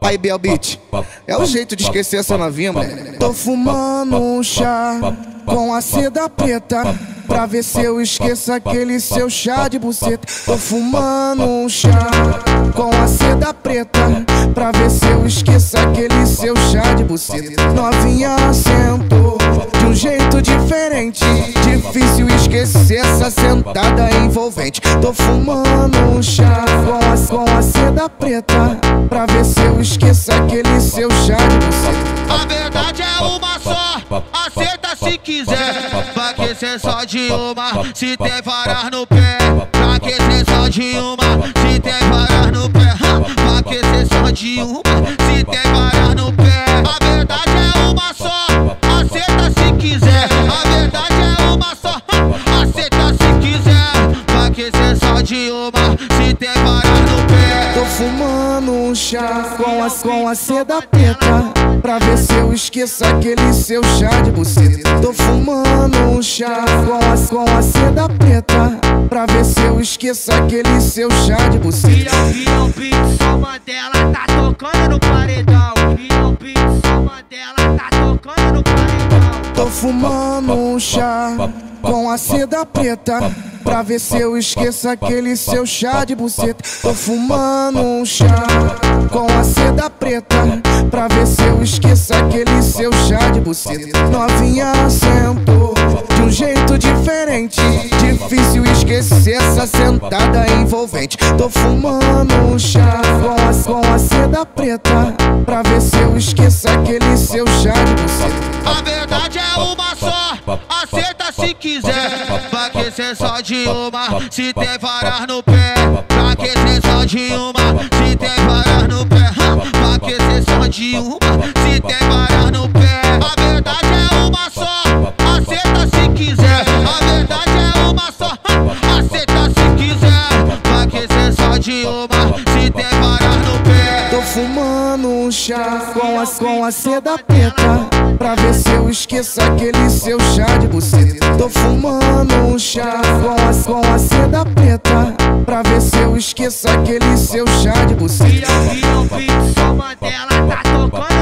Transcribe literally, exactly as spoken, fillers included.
Aí, Biel Beat, é o jeito de esquecer essa novinha, mano. Tô fumando um chá com a seda preta, pra ver se eu esqueço aquele seu chá de buceta. Tô fumando um chá com a seda preta, pra ver se eu esqueço aquele seu chá de buceta. Novinha sentou de um jeito diferente, difícil esquecer essa sentada envolvente. Tô fumando um chá com a, com a seda preta, pra ver se eu esqueço aquele seu chá de buceta. A verdade é uma só, aceita se quiser. Vai que cê só de uma, se tem varas no pé. Vai que cê só de uma, se tem varas no pé. Vai que cê só de uma, se tem varas no pé. A verdade é uma só, aceita se quiser. A verdade é uma só, aceita se quiser. Vai que cê só de uma, se tem varas no pé. Tô fumando um chá com a, com a seda preta, pra ver se eu esqueço aquele seu chá de buceta. Tô fumando um chá com a, com a seda preta, pra ver se eu esqueço aquele seu chá de buceta. Biel Beat, só Mandela tá tocando no paredão. Biel Beat, só Mandela tá tocando no paredão. Tô fumando um chá com a seda preta, pra ver se eu esqueço aquele seu chá de buceta. Tô fumando um chá com a seda preta, pra ver se eu esqueço aquele seu chá de buceta. Novinha sentou de um jeito diferente, difícil esquecer essa sentada envolvente. Tô fumando um chá com a, com a seda preta, pra ver se eu esqueço aquele seu chá de buceta. A verdade é uma só, aceita se quiser. Vai que cê só de uma, se tem varas no pé. Vai que cê só de uma, se tem varas no pé. Vai que cê só de uma, se tem varas no pé. A verdade é uma só, aceita se quiser. A verdade é uma só, aceita se quiser. Vai que cê só de uma, se tem varas no pé. Tô fumando um chá com a, com a seda preta, pra ver se eu esqueço aquele seu chá de buceta. Tô fumando um chá com a, com a seda preta, pra ver se eu esqueço aquele seu chá de buceta. Biel Beat, só Mandela tá tocando